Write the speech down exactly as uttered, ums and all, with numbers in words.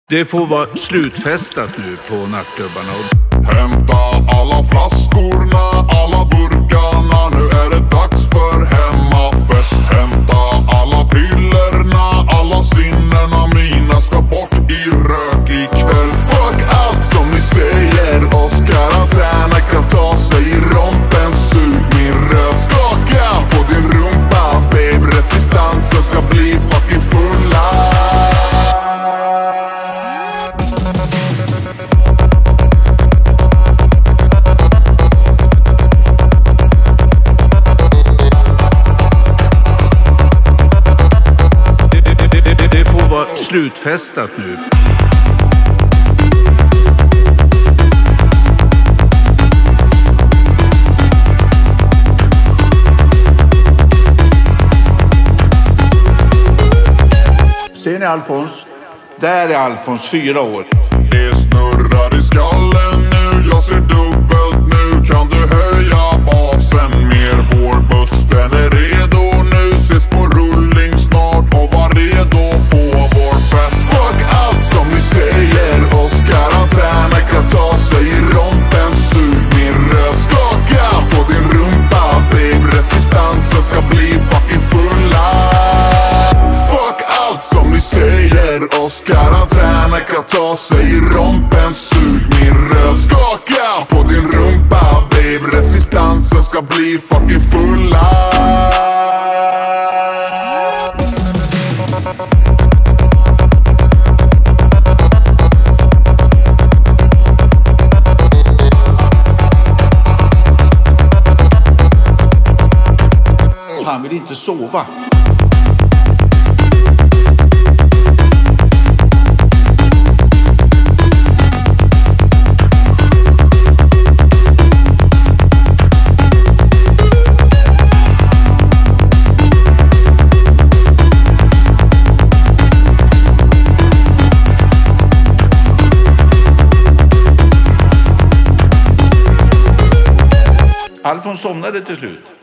Det får vara slutfestat nu på nattklubbarna. Hämta alla flaskorna, alla burkarna. Nu är det dags för hemmafest. Hämta alla pillerna, alla sinnena mina ska bort i rök ikväll. Fuck allt som ni säger, oss karantäner kan ta sig i rompen. Sug min röv, skaka på din rumpa, babe. Resistansen ska bli fucking fulla. Slutfestat nu. Ser ni Alfons? Där är Alfons, fyra år. Det snurrar i skallen nu, jag ser dubbelt nu. Kan du höja basen mer? Vår buss den är redo nu. Ses på rullning snart och var redo på vår fest. Fuck allt som ni säger, oss karantäner kan ta sig i rompen. Sug min röv, skaka på din rumpa, babe. Resistansen ska bli fucking fulla. Fuck allt som ni säger, oss karantäner kan ta sig i rompen. Sug min röv, skaka på din rumpa, babe. Resistansen ska bli fucking fulla. Han vill inte sova. Alfons somnade till slut.